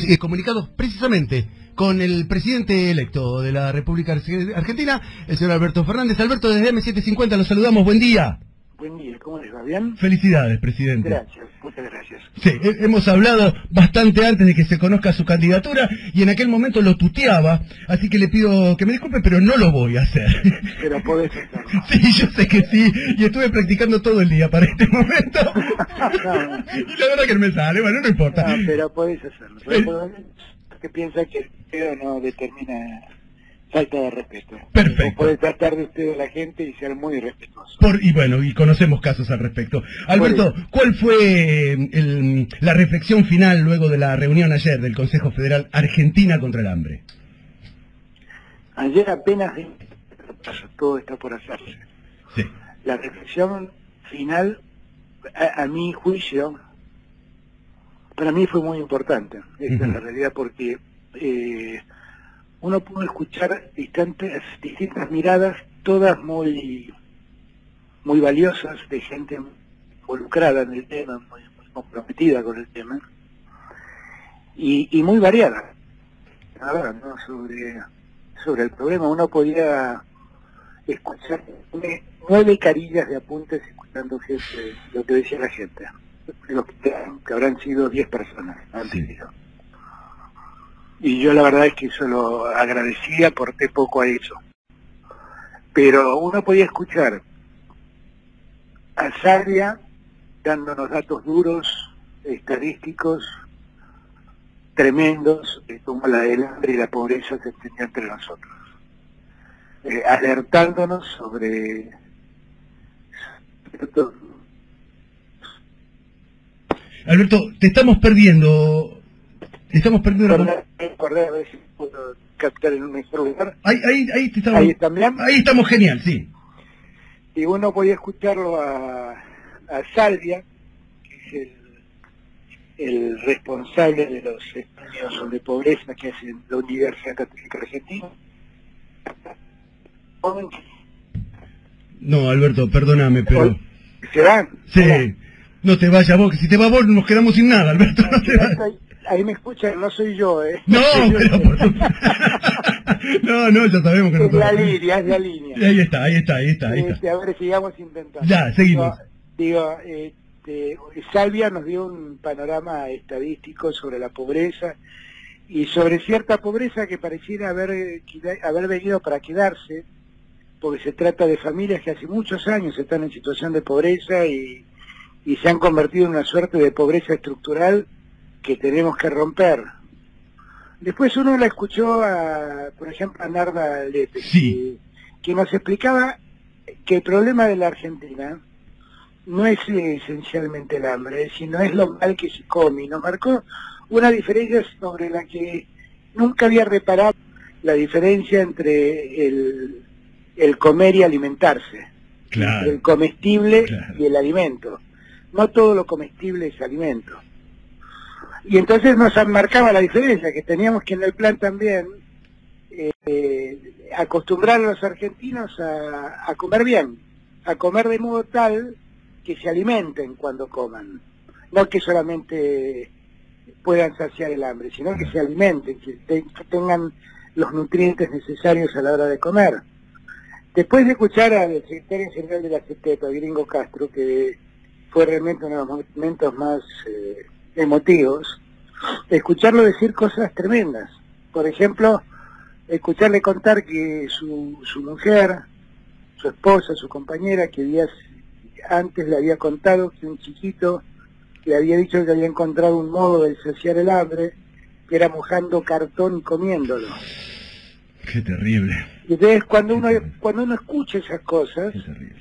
comunicados precisamente con el presidente electo de la República Argentina, el señor Alberto Fernández. Alberto, desde M750 los saludamos, buen día. Buen día, ¿cómo les va? ¿Bien? Felicidades, presidente. Gracias, muchas gracias. Sí, hemos hablado bastante antes de que se conozca su candidatura y en aquel momento lo tuteaba, así que le pido que me disculpe, pero no lo voy a hacer. Pero podés hacerlo. Sí, yo sé que sí, y estuve practicando todo el día para este momento. Y la verdad que no me sale, bueno, no importa. No, pero podés hacerlo. Que piensa que el video no determina falta de respeto. Perfecto. Puede tratar de usted a la gente y ser muy respetuoso. Y bueno, y conocemos casos al respecto. Alberto, ¿cuál fue la reflexión final luego de la reunión ayer del Consejo Federal Argentina contra el Hambre? Ayer apenas todo está por hacerse. Sí. La reflexión final, a mi juicio, para mí fue muy importante. Esta es la realidad, porque uno pudo escuchar distintas miradas, todas muy valiosas, de gente involucrada en el tema, muy comprometida con el tema, y muy variada, ¿no? sobre el problema. Uno podía escuchar 9 carillas de apuntes escuchando lo que decía la gente, que habrán sido 10 personas antes de eso. Y yo la verdad es que eso lo agradecía, aporté poco a eso. Pero uno podía escuchar a Sarria dándonos datos duros, estadísticos, tremendos, de cómo el hambre y la pobreza se extendían entre nosotros. Alertándonos sobre... Alberto, te estamos perdiendo... Acordé a ver si puedo captar en un mejor lugar. Ahí ¿Están bien? Ahí estamos, genial, sí. Y uno podía escucharlo a Sarria, que es el responsable de los estudios sobre pobreza que hace la Universidad Católica Argentina. No, Alberto, perdóname, pero... ¿Se van? Sí. No te vayas vos, que si te vas vos nos quedamos sin nada, Alberto. No te vayas. Ahí me escuchan, no soy yo, ¿eh? No, pero por No, ya sabemos que no. Es la línea. Ahí está. A ver, sigamos intentando. Ya, seguimos. Sarria nos dio un panorama estadístico sobre la pobreza y sobre cierta pobreza que pareciera haber venido para quedarse, porque se trata de familias que hace muchos años están en situación de pobreza y se han convertido en una suerte de pobreza estructural que tenemos que romper. Después uno la escuchó, por ejemplo, a Narda Lepe, sí, que nos explicaba que el problema de la Argentina no es esencialmente el hambre, sino es lo mal que se come. Y nos marcó una diferencia sobre la que nunca había reparado, la diferencia entre el comer y alimentarse, claro, entre el comestible, claro, y el alimento. No todo lo comestible es alimento. Y entonces nos marcaba la diferencia, que teníamos que en el plan también acostumbrar a los argentinos a comer bien, a comer de modo tal que se alimenten cuando coman, no que solamente puedan saciar el hambre, sino que se alimenten, que tengan los nutrientes necesarios a la hora de comer. Después de escuchar al secretario general de la CETEP, Gringo Castro, que fue realmente uno de los momentos más emotivos, escucharlo decir cosas tremendas. Por ejemplo, escucharle contar que su mujer, su esposa, su compañera, que días antes le había contado que un chiquito le había dicho que había encontrado un modo de saciar el hambre, que era mojando cartón y comiéndolo. Qué terrible. Y entonces cuando uno escucha esas cosas,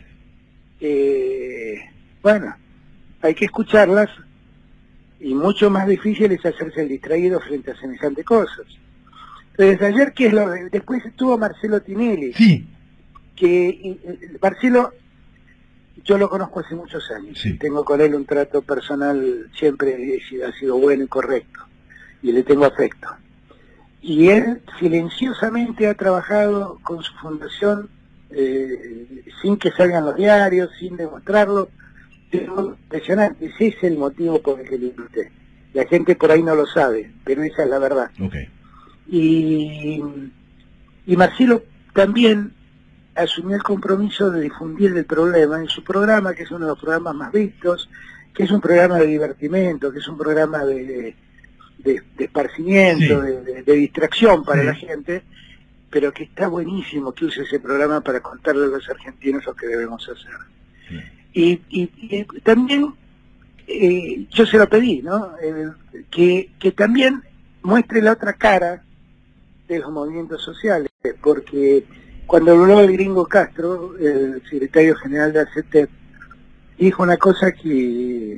bueno, hay que escucharlas, y mucho más difícil es hacerse el distraído frente a semejante cosas. Entonces ayer, después estuvo Marcelo Tinelli, sí, que Marcelo yo lo conozco hace muchos años, sí, tengo con él un trato personal, siempre ha sido bueno y correcto, y le tengo afecto. Y él silenciosamente ha trabajado con su fundación, sin que salgan los diarios, sin demostrarlo. Es impresionante, ese es el motivo por el que lo invité. La gente por ahí no lo sabe, pero esa es la verdad. Okay. Y Marcelo también asumió el compromiso de difundir el problema en su programa, que es uno de los programas más vistos, que es un programa de divertimento, que es un programa de esparcimiento, sí, de distracción para sí, la gente, pero que está buenísimo que use ese programa para contarle a los argentinos lo que debemos hacer. sí. Y también yo se lo pedí, ¿no? Que también muestre la otra cara de los movimientos sociales, porque cuando habló el gringo Castro, el secretario general de ACT, dijo una cosa que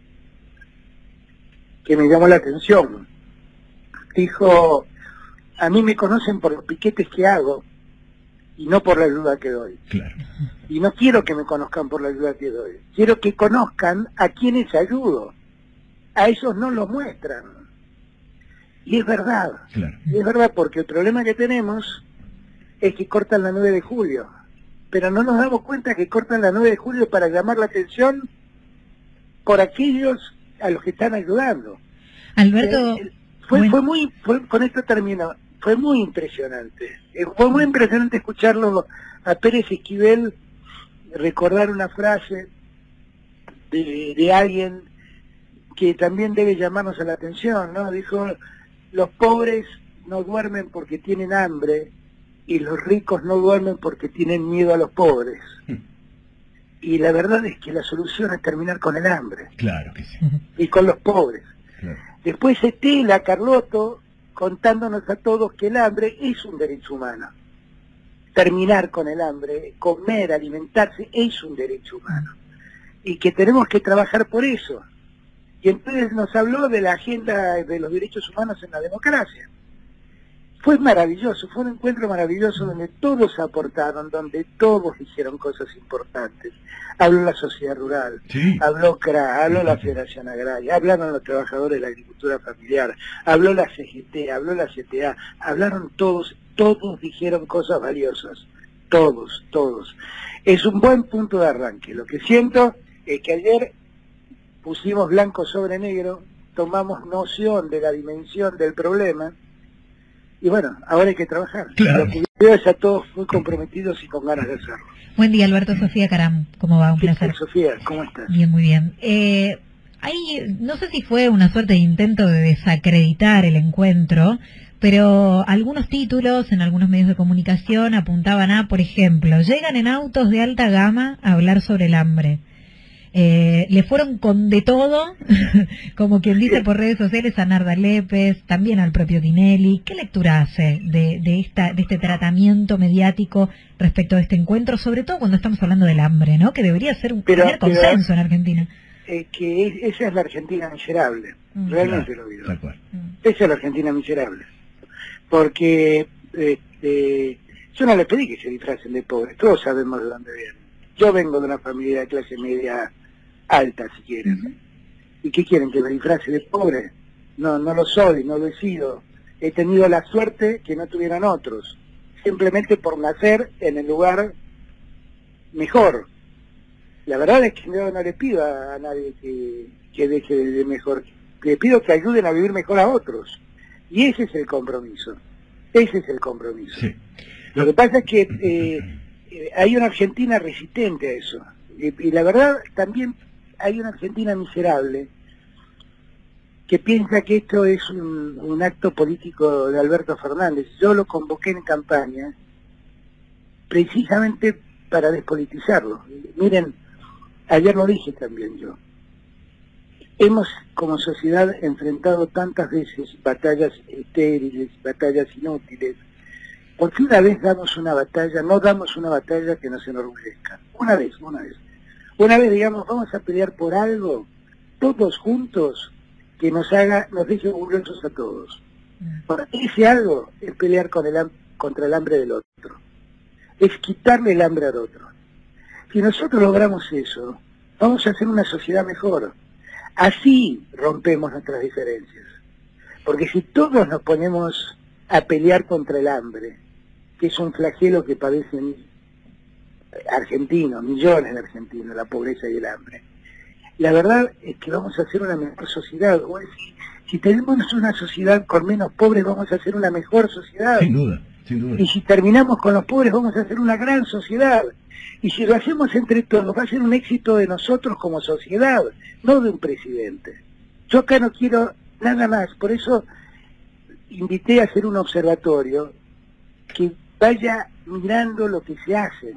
me llamó la atención. Dijo, a mí me conocen por los piquetes que hago y no por la ayuda que doy. Claro. Y no quiero que me conozcan por la ayuda que doy. Quiero que conozcan a quienes ayudo. A esos no los muestran. Y es verdad. Claro. Y es verdad, porque el problema que tenemos es que cortan la 9 de julio. Pero no nos damos cuenta que cortan la 9 de julio para llamar la atención por aquellos a los que están ayudando. Alberto, con esto termino. Fue muy impresionante. Fue muy impresionante escucharlo a Pérez Esquivel recordar una frase de alguien que también debe llamarnos a la atención, ¿no? Dijo, los pobres no duermen porque tienen hambre y los ricos no duermen porque tienen miedo a los pobres. Y la verdad es que la solución es terminar con el hambre. Claro que sí. Y con los pobres. Claro. Después Estela Carlotto contándonos a todos que el hambre es un derecho humano. Terminar con el hambre, comer, alimentarse, es un derecho humano. Y que tenemos que trabajar por eso. Y entonces nos habló de la agenda de los derechos humanos en la democracia. Fue maravilloso, fue un encuentro maravilloso donde todos aportaron, donde todos dijeron cosas importantes. Habló la sociedad rural, sí, habló CRA, habló la Federación Agraria, hablaron los trabajadores de la agricultura familiar, habló la CGT, habló la CTA, hablaron todos, todos dijeron cosas valiosas, todos, todos. Es un buen punto de arranque. Lo que siento es que ayer pusimos blanco sobre negro, tomamos noción de la dimensión del problema, y bueno, ahora hay que trabajar. Claro. Lo que veo es a todos muy comprometidos y con ganas de hacerlo. buen día, Alberto. Sofía Caram, ¿cómo va? Un ¿Qué placer. tal, Sofía? ¿Cómo estás? Bien, muy bien. No sé si fue una suerte de intento de desacreditar el encuentro, pero algunos títulos en algunos medios de comunicación apuntaban a, por ejemplo, llegan en autos de alta gama a hablar sobre el hambre. Le fueron con de todo, como quien dice por redes sociales, a Narda Lépez, también al propio Tinelli. ¿Qué lectura hace de este tratamiento mediático respecto a este encuentro, sobre todo cuando estamos hablando del hambre, ¿no? Que debería ser un primer consenso en Argentina. Esa es la Argentina miserable, realmente claro, lo digo. Esa es la Argentina miserable, porque yo no les pedí que se disfracen de pobres, todos sabemos de dónde vienen. Yo vengo de una familia de clase media alta, si quieren. ¿Y qué quieren? ¿Que me disfrace de pobre? No, no lo soy, no lo he sido. He tenido la suerte que no tuvieran otros, simplemente por nacer en el lugar mejor. La verdad es que no le pido a nadie que deje de mejor, le pido que ayuden a vivir mejor a otros. Y ese es el compromiso, ese es el compromiso. Sí. Lo que pasa es que hay una Argentina resistente a eso, y la verdad también hay una Argentina miserable que piensa que esto es un acto político de Alberto Fernández. Yo lo convoqué en campaña precisamente para despolitizarlo. Miren, ayer lo dije también yo. Hemos como sociedad enfrentado tantas veces batallas estériles, batallas inútiles. ¿Por qué una vez damos una batalla, no damos una batalla que nos enorgullezca? Una vez. Una vez, digamos, vamos a pelear por algo, todos juntos, que nos deje orgullosos a todos. Por ese algo es pelear contra el hambre del otro. Es quitarle el hambre al otro. Si nosotros logramos eso, vamos a hacer una sociedad mejor. Así rompemos nuestras diferencias. Porque si todos nos ponemos a pelear contra el hambre, que es un flagelo que padecen argentinos, millones de argentinos, la pobreza y el hambre, la verdad es que vamos a hacer una mejor sociedad. O es, si tenemos una sociedad con menos pobres, vamos a hacer una mejor sociedad. Sin duda, sin duda. Y si terminamos con los pobres, vamos a hacer una gran sociedad. Y si lo hacemos entre todos, va a ser un éxito de nosotros como sociedad, no de un presidente. Yo acá no quiero nada más, por eso invité a hacer un observatorio que vaya mirando lo que se hace,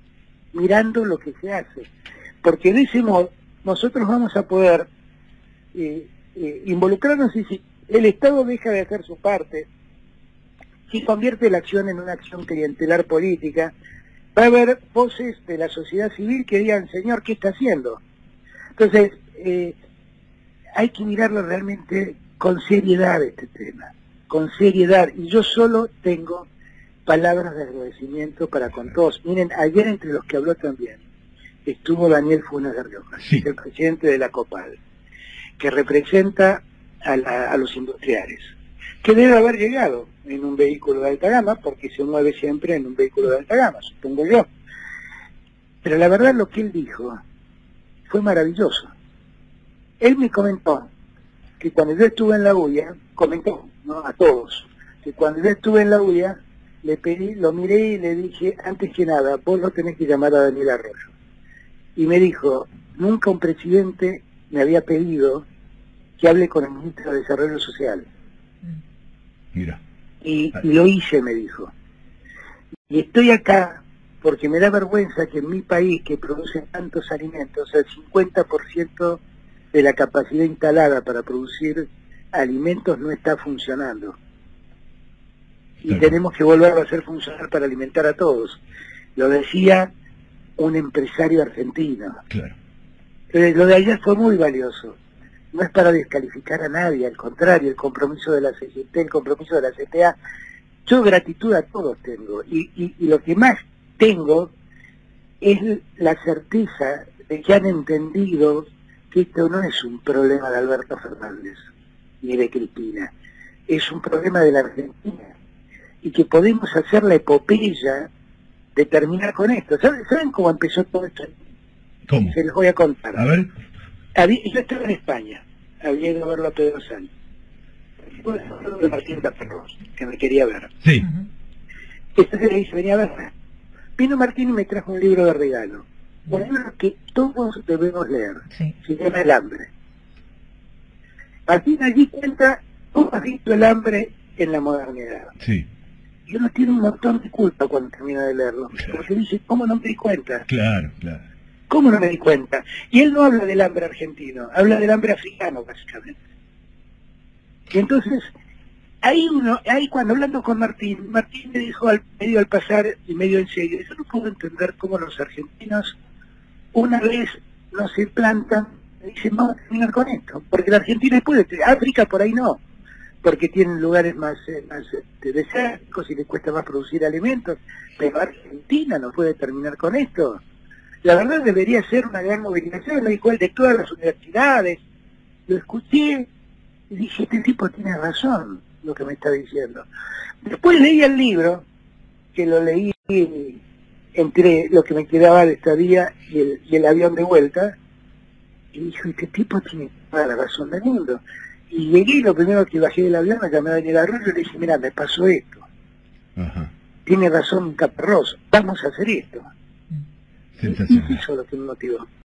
porque de ese modo nosotros vamos a poder involucrarnos, y si el Estado deja de hacer su parte, si convierte la acción en una acción clientelar política, va a haber voces de la sociedad civil que digan, señor, ¿qué está haciendo? Entonces, hay que mirarlo realmente con seriedad este tema, con seriedad, y yo solo tengo palabras de agradecimiento para con todos. Miren, ayer entre los que habló también estuvo Daniel Funes de Rioja, sí, el presidente de la COPAD, que representa a los industriales, que debe haber llegado en un vehículo de alta gama, porque se mueve siempre en un vehículo de alta gama, supongo yo. Pero la verdad lo que él dijo fue maravilloso. Él me comentó que cuando yo estuve en la UIA, comentó, ¿no?, a todos, que cuando yo estuve en la UIA, le pedí, lo miré y le dije, antes que nada, vos no tenés que llamar a Daniel Arroyo. Y me dijo, nunca un presidente me había pedido que hable con el ministro de Desarrollo Social. Mira. Y lo hice, me dijo. Y estoy acá porque me da vergüenza que en mi país, que produce tantos alimentos, el 50% de la capacidad instalada para producir alimentos no está funcionando. Y tenemos que volverlo a hacer funcionar para alimentar a todos. Lo decía un empresario argentino. Claro. Lo de ayer fue muy valioso. No es para descalificar a nadie, al contrario, el compromiso de la CGT, el compromiso de la CTA. Yo gratitud a todos tengo. Y lo que más tengo es la certeza de que han entendido que esto no es un problema de Alberto Fernández ni de Cristina. Es un problema de la Argentina. Y que podemos hacer la epopeya de terminar con esto. ¿Saben cómo empezó todo esto? ¿Cómo? Se los voy a contar. A ver. Yo estaba en España, había ido a verlo a Pedro Sánchez. Fue el de Martín Taperros, que me quería ver. Sí. Entonces le dije, venía a verme. Vino Martín y me trajo un libro de regalo. Un libro que todos debemos leer. Sí. Se llama El hambre. Martín allí cuenta cómo ha visto el hambre en la modernidad. Sí. Y uno tiene un montón de culpa cuando termina de leerlo. Claro. Porque dice, ¿cómo no me di cuenta? Claro, claro. ¿Cómo no me di cuenta? Y él no habla del hambre argentino, habla del hambre africano, básicamente. Y entonces, ahí cuando hablando con Martín me dijo medio al pasar y medio en serio, yo no puedo entender cómo los argentinos, una vez no se plantan, dicen, vamos a terminar con esto, porque la Argentina puede, África por ahí no, porque tienen lugares más desérticos y les cuesta más producir alimentos, pero Argentina no puede terminar con esto. La verdad debería ser una gran movilización, lo dijo él, de todas las universidades. Lo escuché y dije, este tipo tiene razón, lo que me está diciendo. Después leí el libro, que lo leí entre lo que me quedaba de estadía y el avión de vuelta, y dije, este tipo tiene toda la razón del mundo. Y llegué y lo primero que bajé del avión, me llamé a Daniel Arroyo y le dije, mira, me pasó esto. Ajá. Tiene razón Caparrós, vamos a hacer esto. Sensacional. Y eso es lo que me motivó.